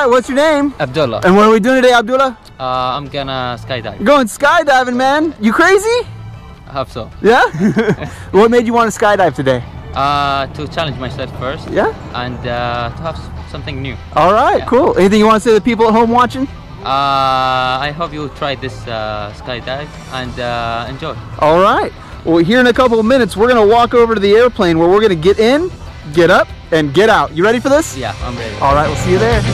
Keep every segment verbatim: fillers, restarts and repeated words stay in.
right, what's your name? Abdullah. And what are we doing today, Abdullah? Uh, I'm gonna skydive. You're going skydiving, man. You crazy? I hope so. Yeah? What made you want to skydive today? Uh, to challenge myself first. Yeah? And uh, to have s- something new. All right, Yeah. cool. Anything you want to say to the people at home watching? Uh, I hope you try this uh, skydive and uh, enjoy. All right. Well, here in a couple of minutes, we're going to walk over to the airplane where we're going to get in, get up, and get out. You ready for this? Yeah, I'm ready. All right, we'll see you there.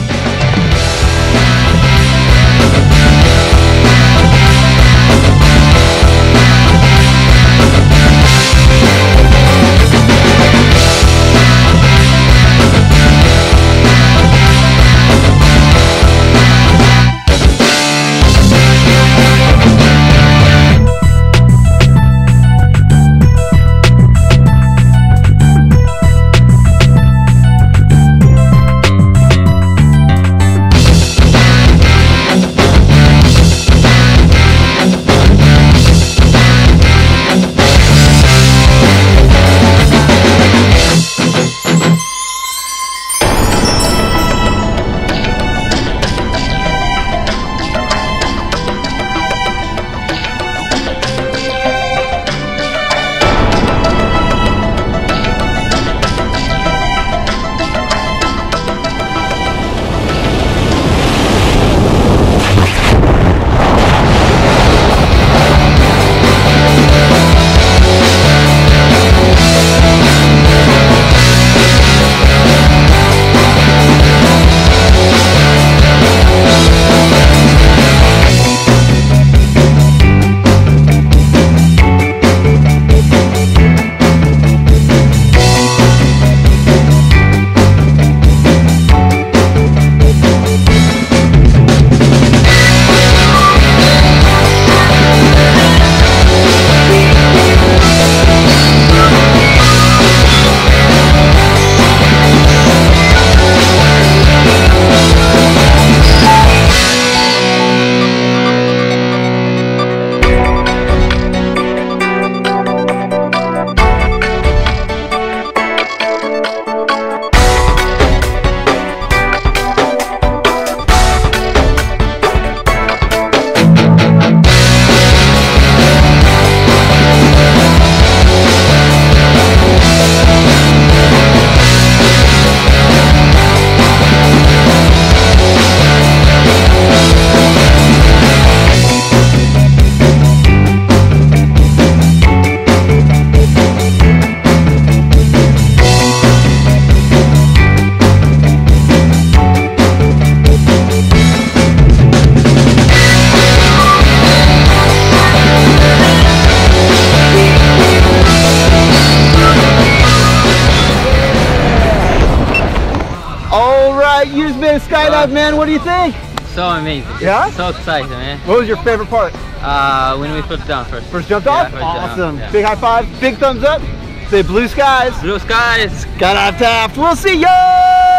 You just made a skydive, man. What do you think? So amazing. Yeah? So excited, man. What was your favorite part? Uh, when we put down first. First jumped Yeah, off? first jump, Awesome. yeah. Big high five, big thumbs up. Say blue skies. Blue skies. Skydive Taft. We'll see ya!